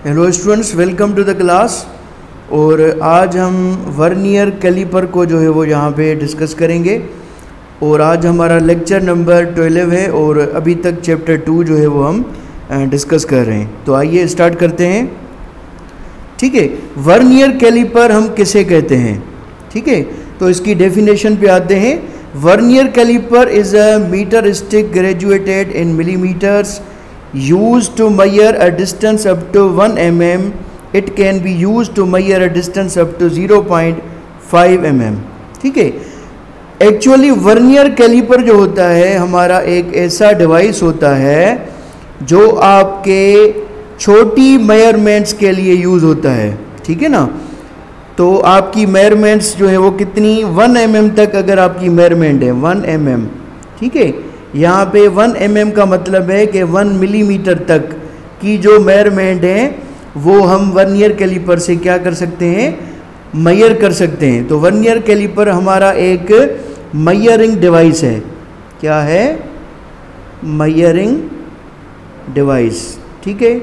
Hello students, welcome to the class. और आज हम वर्नियर कैलिपर को जो है वो यहाँ पे डिस्कस करेंगे। और आज हमारा लेक्चर नंबर 12 है और अभी तक चैप्टर 2 जो है वो हम डिस्कस कर रहे हैं। तो आइए स्टार्ट करते हैं। ठीक है, वर्नियर कैलिपर हम किसे कहते हैं? ठीक है, तो इसकी डेफिनेशन पे आते हैं। Vernier calliper is a metre stick graduated in millimetres used to measure a distance up to 1 mm. It can be used to measure a distance up to 0.5 mm. ठीक है, एक्चुअली वर्नियर कैलिपर जो होता है हमारा एक ऐसा device होता है जो आपके छोटी मेजरमेंट्स के लिए यूज़ होता है। ठीक है ना, तो आपकी मेजरमेंट्स जो है वो कितनी 1 mm तक अगर आपकी मेजरमेंट है 1 mm, ठीक है, यहाँ पे 1 mm का मतलब है कि 1 मिलीमीटर तक की जो मेजरमेंट है वो हम वर्नियर कैलिपर से क्या कर सकते हैं, मेजर कर सकते हैं। तो वर्नियर कैलिपर हमारा एक मेजरिंग डिवाइस है। क्या है? Measuring device. ठीक है,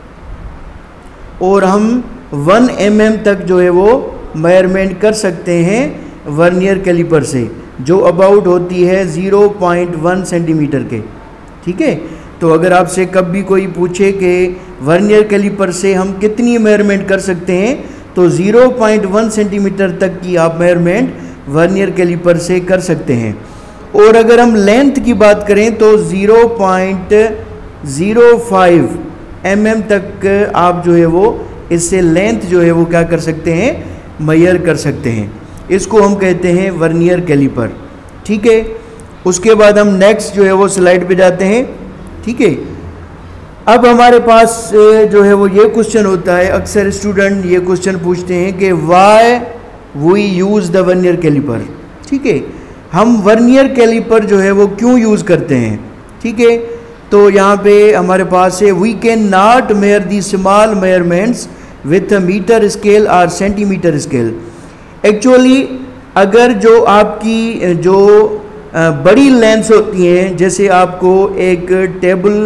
और हम 1 mm तक जो है वो मेजरमेंट कर सकते हैं वर्नियर कैलिपर से, जो अबाउट होती है 0.1 सेंटीमीटर के। ठीक है, तो अगर आपसे कभी कोई पूछे कि वर्नियर कैलिपर से हम कितनी मेजरमेंट कर सकते हैं, तो 0.1 सेंटीमीटर तक की आप मेजरमेंट वर्नियर कैलिपर से कर सकते हैं। और अगर हम लेंथ की बात करें तो 0.05 mm तक आप जो है वो इससे लेंथ जो है वो क्या कर सकते हैं, मेजर कर सकते हैं। इसको हम कहते हैं वर्नियर कैलिपर। ठीक है, उसके बाद हम नेक्स्ट जो है वो स्लाइड पे जाते हैं। ठीक है, अब हमारे पास जो है वो ये क्वेश्चन होता है, अक्सर स्टूडेंट ये क्वेश्चन पूछते हैं कि why we use the vernier calliper. ठीक है, हम वर्नियर कैलिपर जो है वो क्यों यूज़ करते हैं? ठीक है, तो यहाँ पे हमारे पास है we can not measure the small measurements with a metre scale और सेंटीमीटर स्केल। एक्चुअली अगर जो आपकी जो बड़ी लेंस होती हैं, जैसे आपको एक टेबल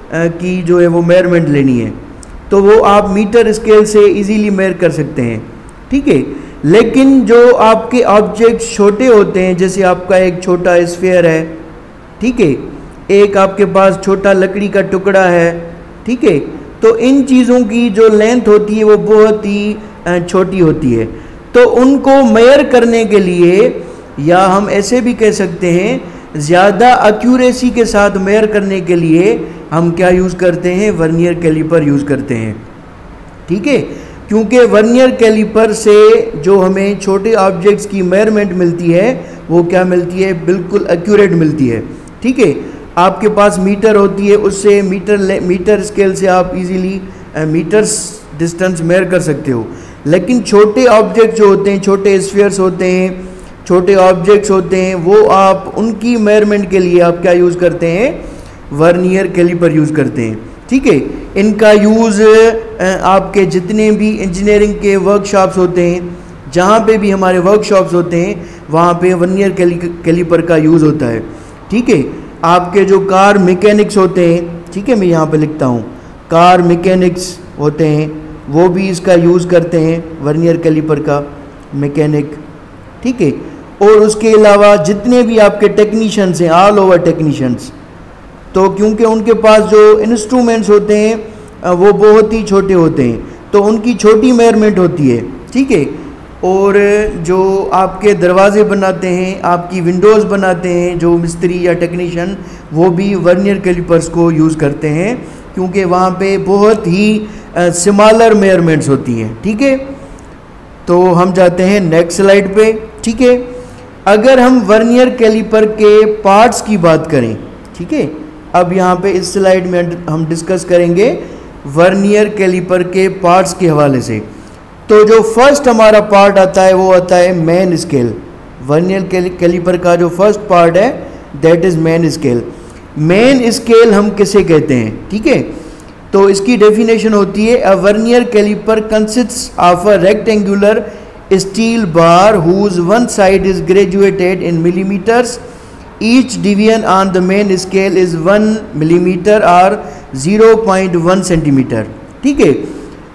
की जो है वो मेजरमेंट लेनी है, तो वो आप मीटर स्केल से इजीली मेजर कर सकते हैं। ठीक है, लेकिन जो आपके ऑब्जेक्ट्स छोटे होते हैं, जैसे आपका एक छोटा स्फीयर है, ठीक है, एक आपके पास छोटा लकड़ी का टुकड़ा है, ठीक है, तो इन चीज़ों की जो लेंथ होती है वो बहुत ही छोटी होती है। तो उनको मेजर करने के लिए, या हम ऐसे भी कह सकते हैं ज़्यादा एक्यूरेसी के साथ मेजर करने के लिए हम क्या यूज़ करते हैं, वर्नियर कैलिपर यूज़ करते हैं। ठीक है, क्योंकि वर्नियर कैलिपर से जो हमें छोटे ऑब्जेक्ट्स की मेजरमेंट मिलती है वो क्या मिलती है, बिल्कुल एक्यूरेट मिलती है। ठीक है, आपके पास मीटर होती है, उससे मीटर स्केल से आप इजीली मीटर्स डिस्टेंस मेजर कर सकते हो। लेकिन छोटे ऑब्जेक्ट जो होते हैं, छोटे स्फीयर्स होते हैं, छोटे ऑब्जेक्ट्स होते हैं, वो आप उनकी मेजरमेंट के लिए आप क्या यूज़ करते हैं, वर्नियर कैलिपर यूज़ करते हैं। ठीक है, इनका यूज़ आपके जितने भी इंजीनियरिंग के वर्कशॉप्स होते हैं, जहाँ पे भी हमारे वर्कशॉप्स होते हैं, वहाँ पे वर्नियर कैलिपर का यूज़ होता है। ठीक है, आपके जो कार मैकेनिक्स होते हैं, ठीक है, मैं यहाँ पे लिखता हूँ, कार मैकेनिक्स होते हैं, वो भी इसका यूज़ करते हैं वर्नियर कैलिपर का, मैकेनिक। ठीक है, और उसके अलावा जितने भी आपके टेक्नीशियंस हैं, ऑल ओवर टेक्नीशियंस, तो क्योंकि उनके पास जो इंस्ट्रूमेंट्स होते हैं वो बहुत ही छोटे होते हैं, तो उनकी छोटी मेजरमेंट होती है। ठीक है, और जो आपके दरवाजे बनाते हैं, आपकी विंडोज़ बनाते हैं जो मिस्त्री या टेक्नीशियन, वो भी वर्नियर कैलिपर्स को यूज़ करते हैं, क्योंकि वहाँ पे बहुत ही स्मॉलर मेजरमेंट्स होती हैं। ठीक है, तो हम जाते हैं नेक्स्ट स्लाइड पे। ठीक है, अगर हम वर्नियर कैलिपर के पार्ट्स की बात करें, ठीक है, अब यहाँ पे इस स्लाइड में हम डिस्कस करेंगे वर्नियर कैलिपर के पार्ट्स के हवाले से। तो जो फर्स्ट हमारा पार्ट आता है वो आता है मेन स्केल। वर्नियर कैलिपर का जो फर्स्ट पार्ट है that is main scale. Main scale हम किसे कहते हैं? ठीक है, तो इसकी डेफिनेशन होती है a vernier calliper consists of a rectangular steel bar whose one side is graduated in millimetres. Each division on the main scale is 1 millimetre और 0.1 सेंटीमीटर। ठीक है,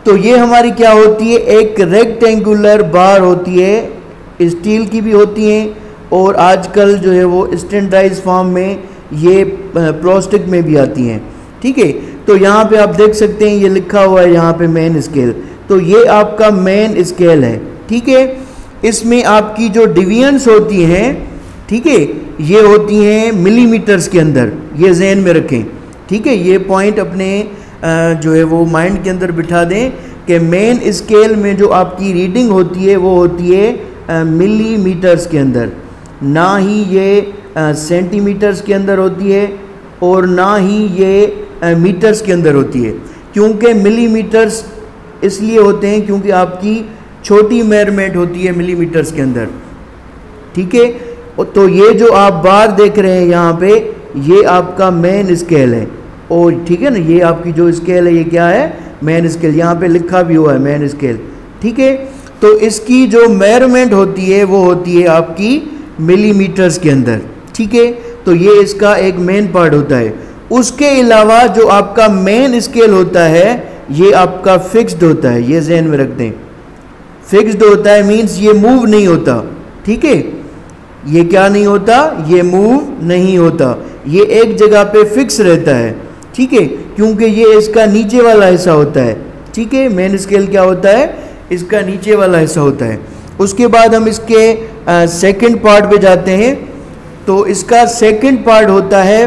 तो ये हमारी क्या होती है, एक रेक्टेंगुलर बार होती है, स्टील की भी होती हैं और आजकल जो है वो स्टैंडर्डाइज फॉर्म में ये प्लास्टिक में भी आती हैं। ठीक है, तो यहाँ पे आप देख सकते हैं ये लिखा हुआ है यहाँ पे मेन स्केल, तो ये आपका मेन स्केल है। ठीक है, इसमें आपकी जो डिवीजन्स होती हैं, ठीक है, ये होती हैं मिलीमीटर्स के अंदर, ये जहन में रखें। ठीक है, ये पॉइंट अपने जो है वो माइंड के अंदर बिठा दें कि मेन स्केल में जो आपकी रीडिंग होती है वो होती है मिलीमीटर्स के अंदर, ना ही ये सेंटीमीटर्स के अंदर होती है और ना ही ये मीटर्स के अंदर होती है। क्योंकि मिलीमीटर्स इसलिए होते हैं क्योंकि आपकी छोटी मेजरमेंट होती है मिलीमीटर्स के अंदर। ठीक है, तो ये जो आप बार देख रहे हैं यहाँ पे, ये आपका मेन स्केल है। और ठीक है ना, ये आपकी जो स्केल है ये क्या है, मेन स्केल, यहाँ पे लिखा भी हुआ है मेन स्केल। ठीक है, तो इसकी जो मेजरमेंट होती है वो होती है आपकी मिलीमीटर्स के अंदर। ठीक है, तो ये इसका एक मेन पार्ट होता है। उसके अलावा जो आपका मेन स्केल होता है ये आपका फिक्स्ड होता है, ये जहन में रख दें। फिक्स्ड होता है मीन्स ये मूव नहीं होता। ठीक है, ये क्या नहीं होता, ये मूव नहीं होता, ये एक जगह पे फिक्स रहता है। ठीक है, क्योंकि ये इसका नीचे वाला हिस्सा होता है। ठीक है, मेन स्केल क्या होता है, इसका नीचे वाला हिस्सा होता है। उसके बाद हम इसके सेकंड पार्ट पे जाते हैं। तो इसका सेकंड पार्ट होता है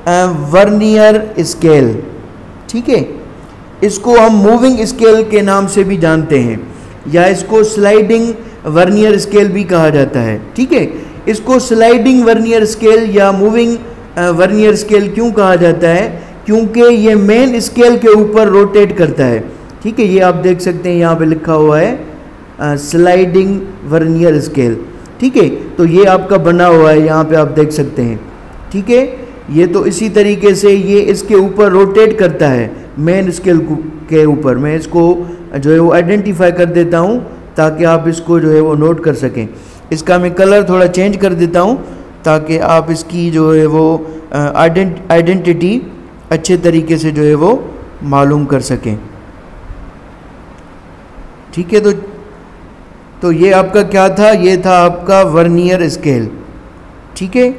वर्नियर स्केल। ठीक है, इसको हम मूविंग स्केल के नाम से भी जानते हैं या इसको स्लाइडिंग वर्नियर स्केल भी कहा जाता है। ठीक है, इसको स्लाइडिंग वर्नियर स्केल या मूविंग वर्नियर स्केल क्यों कहा जाता है, क्योंकि ये मेन स्केल के ऊपर रोटेट करता है। ठीक है, ये आप देख सकते हैं यहाँ पे लिखा हुआ है स्लाइडिंग वर्नियर स्केल। ठीक है, तो ये आपका बना हुआ है, यहाँ पे आप देख सकते हैं। ठीक है, ये तो इसी तरीके से ये इसके ऊपर रोटेट करता है मेन स्केल के ऊपर। मैं इसको जो है वो आइडेंटिफाई कर देता हूँ ताकि आप इसको जो है वो नोट कर सकें। इसका मैं कलर थोड़ा चेंज कर देता हूँ ताकि आप इसकी जो है वो आइडेंटिटी अच्छे तरीके से जो है वो मालूम कर सकें। ठीक है, तो ये आपका क्या था, ये था आपका वर्नियर स्केल। ठीक है,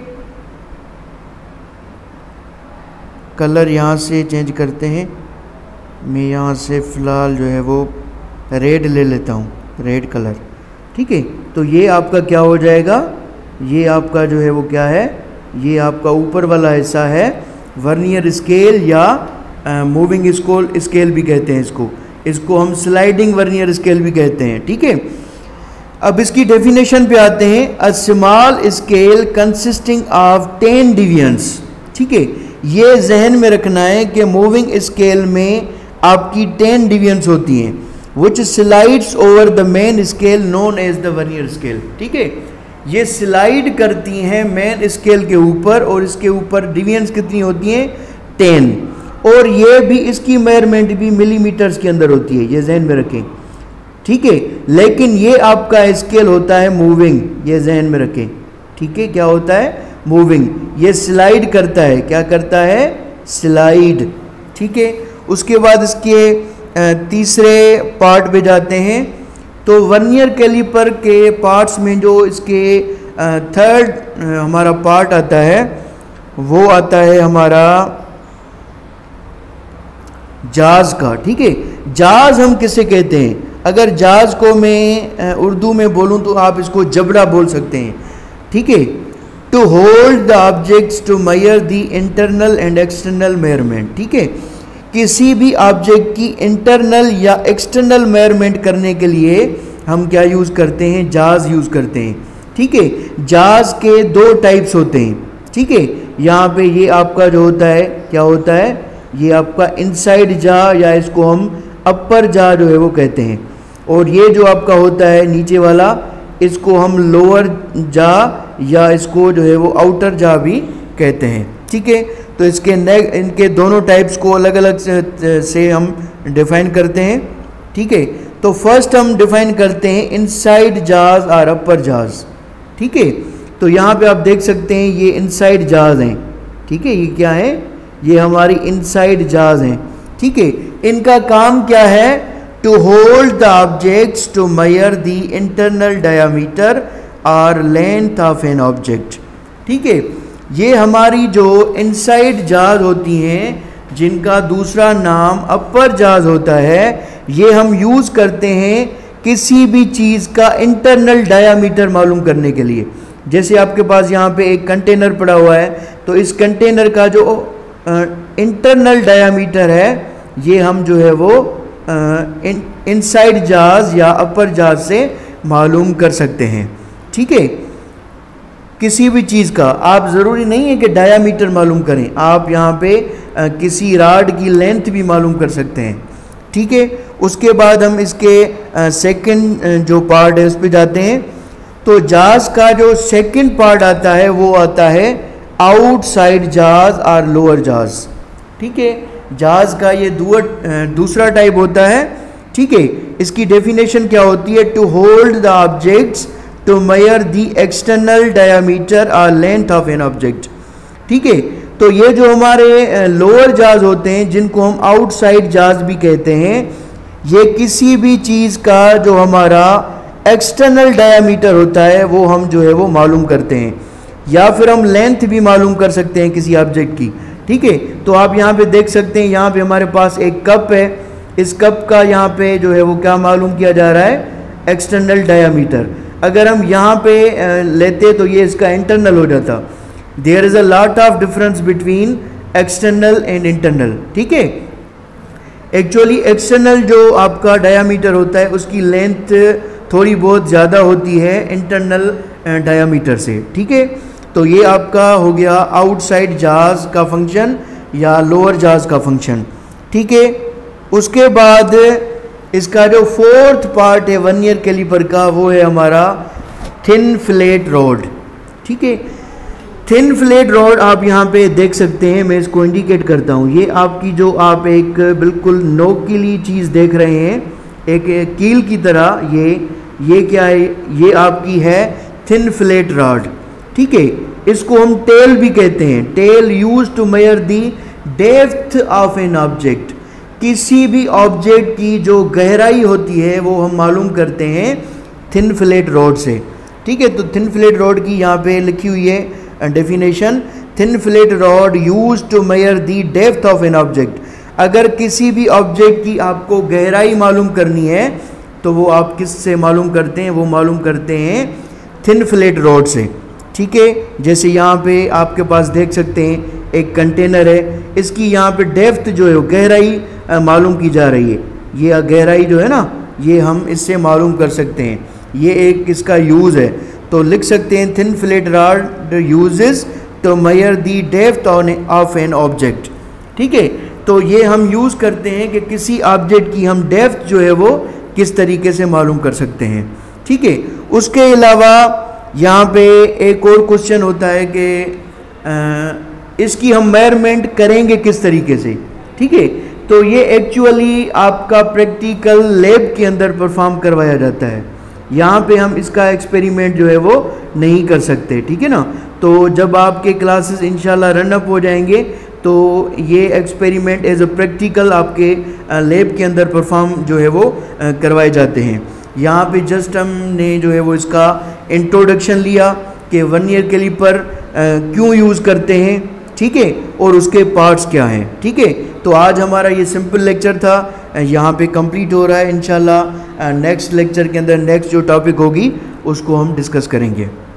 कलर यहाँ से चेंज करते हैं। मैं यहाँ से फ़िलहाल जो है वो रेड ले लेता हूँ, रेड कलर। ठीक है, तो ये आपका क्या हो जाएगा, ये आपका जो है वो क्या है, ये आपका ऊपर वाला हिस्सा है वर्नियर स्केल या मूविंग स्केल भी कहते हैं इसको हम स्लाइडिंग वर्नियर स्केल भी कहते हैं। ठीक है, अब इसकी डेफिनेशन पे आते हैं। A small scale consisting of 10 divisions. ठीक है, ये जहन में रखना है कि मूविंग स्केल में आपकी 10 डिवीजन्स होती हैं which slides over the main scale known as the vernier scale। ठीक है, ये स्लाइड करती हैं मेन स्केल के ऊपर और इसके ऊपर डिवीजन्स कितनी होती हैं, 10। और ये भी इसकी मेजरमेंट भी मिलीमीटर्स के अंदर होती है, ये जहन में रखें। ठीक है, लेकिन ये आपका स्केल होता है मूविंग, ये जहन में रखें। ठीक है, क्या होता है, मूविंग, ये स्लाइड करता है, क्या करता है, स्लाइड। ठीक है, उसके बाद इसके तीसरे पार्ट पे जाते हैं। तो वर्नियर कैलिपर के पार्ट्स में जो इसके थर्ड हमारा पार्ट आता है वो आता है हमारा जाज का। ठीक है, जाज हम किसे कहते हैं, अगर जाज को मैं उर्दू में बोलूं तो आप इसको जबड़ा बोल सकते हैं। ठीक है, to hold the objects to measure the internal and external measurement. ठीक है, किसी भी ऑब्जेक्ट की इंटरनल या एक्सटर्नल मेजरमेंट करने के लिए हम क्या यूज़ करते हैं, जाज यूज़ करते हैं। ठीक है, जाज के 2 टाइप्स होते हैं। ठीक है, यहाँ पे ये आपका जो होता है क्या होता है, ये आपका इनसाइड जा या इसको हम अपर जा जो है वो कहते हैं। और ये जो आपका होता है नीचे वाला, इसको हम लोअर जा या इसको जो है वो आउटर जा भी कहते हैं। ठीक है, तो इनके दोनों टाइप्स को अलग अलग से हम डिफाइन करते हैं। ठीक है, तो फर्स्ट हम डिफाइन करते हैं इनसाइड जाज और अपर जाज। ठीक है, तो यहाँ पे आप देख सकते हैं ये इनसाइड जाज हैं। ठीक है, ये क्या है, ये हमारी इनसाइड जाज हैं। ठीक है, इनका काम क्या है, to hold the objects to measure the internal diameter और लेंथ ऑफ एन ऑब्जेक्ट। ठीक है, ये हमारी जो इनसाइड जाज होती हैं, जिनका दूसरा नाम अपर जाज होता है, ये हम यूज़ करते हैं किसी भी चीज़ का इंटरनल डायामीटर मालूम करने के लिए। जैसे आपके पास यहाँ पे एक कंटेनर पड़ा हुआ है, तो इस कंटेनर का जो इंटरनल डायामीटर है, ये हम जो है वो इनसाइड जाज या अपर जाज से मालूम कर सकते हैं। ठीक है, किसी भी चीज़ का आप ज़रूरी नहीं है कि डायामीटर मालूम करें, आप यहाँ पे किसी राड की लेंथ भी मालूम कर सकते हैं। ठीक है, उसके बाद हम इसके सेकंड जो पार्ट है उस पर जाते हैं। तो जाज का जो सेकंड पार्ट आता है वो आता है आउटसाइड जाज और लोअर जाज। ठीक है, जाज का ये दूसरा टाइप होता है। ठीक है, इसकी डेफिनेशन क्या होती है? To hold the objects to measure the external diameter और लेंथ ऑफ एन ऑब्जेक्ट। ठीक है, तो ये जो हमारे लोअर जाज होते हैं, जिनको हम आउटसाइड जाज भी कहते हैं, ये किसी भी चीज़ का जो हमारा एक्सटर्नल डायमीटर होता है वो हम जो है वो मालूम करते हैं, या फिर हम लेंथ भी मालूम कर सकते हैं किसी ऑब्जेक्ट की। ठीक है, तो आप यहाँ पे देख सकते हैं, यहाँ पे हमारे पास एक कप है। इस कप का यहाँ पे जो है वो क्या मालूम किया जा रहा है? External diameter. अगर हम यहाँ पे लेते तो ये इसका इंटरनल हो जाता। There is a lot of difference between external and internal. ठीक है, एक्चुअली एक्सटर्नल जो आपका डायामीटर होता है उसकी लेंथ थोड़ी बहुत ज़्यादा होती है इंटरनल डायामीटर से। ठीक है, तो ये आपका हो गया आउटसाइड जाज का फंक्शन या लोअर जाज का फंक्शन। ठीक है, उसके बाद इसका जो फोर्थ पार्ट है वर्नियर कैलिपर का, वो है हमारा थिन फ्लैट रॉड। ठीक है, थिन फ्लैट रॉड आप यहाँ पे देख सकते हैं, मैं इसको इंडिकेट करता हूँ। ये आपकी जो आप एक बिल्कुल नोकीली चीज़ देख रहे हैं, एक कील की तरह, ये क्या है? ये आपकी है थिन फ्लैट रॉड। ठीक है, इसको हम टेल भी कहते हैं। Tail use to measure the depth of an object. किसी भी ऑब्जेक्ट की जो गहराई होती है वो हम मालूम करते हैं थिन फ्लैट रॉड से। ठीक है, तो थिन फ्लैट रॉड की यहाँ पे लिखी हुई है definition, thin flat rod use to measure the depth of an object. अगर किसी भी ऑब्जेक्ट की आपको गहराई मालूम करनी है तो वो आप किस से मालूम करते हैं? वो मालूम करते हैं थिन फ्लैट रॉड से। ठीक है, जैसे यहाँ पे आपके पास देख सकते हैं एक कंटेनर है, इसकी यहाँ पे डेप्थ जो है गहराई मालूम की जा रही है। ये गहराई जो है ना, ये हम इससे मालूम कर सकते हैं। ये एक इसका यूज़ है, तो लिख सकते हैं thin flat rod uses to measure the depth of an object. ठीक है, तो ये हम यूज़ करते हैं कि किसी ऑब्जेक्ट की हम डेप्थ जो है वो किस तरीके से मालूम कर सकते हैं। ठीक है, उसके अलावा यहाँ पे एक और क्वेश्चन होता है कि इसकी हम मेजरमेंट करेंगे किस तरीके से। ठीक है, तो ये एक्चुअली आपका प्रैक्टिकल लैब के अंदर परफॉर्म करवाया जाता है। यहाँ पे हम इसका एक्सपेरिमेंट जो है वो नहीं कर सकते। ठीक है ना, तो जब आपके क्लासेस इंशाल्लाह रन अप हो जाएंगे तो ये एक्सपेरिमेंट एज अ प्रैक्टिकल आपके लैब के अंदर परफॉर्म जो है वो करवाए जाते हैं। यहाँ पे जस्ट हमने जो है वो इसका इंट्रोडक्शन लिया कि वर्नियर कैलिपर क्यों यूज़ करते हैं। ठीक है, और उसके पार्ट्स क्या हैं। ठीक है, तो आज हमारा ये सिंपल लेक्चर था, यहाँ पे कंप्लीट हो रहा है। इंशाल्लाह नेक्स्ट लेक्चर के अंदर नेक्स्ट जो टॉपिक होगी उसको हम डिस्कस करेंगे।